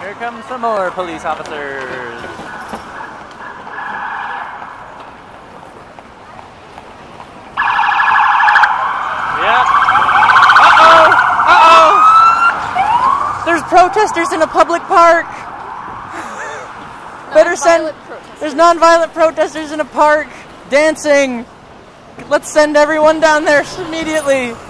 Here come some more police officers. Yep. Uh-oh! Uh-oh! There's protesters in a public park. Better send... There's non-violent protesters in a park dancing. Let's send everyone down there immediately.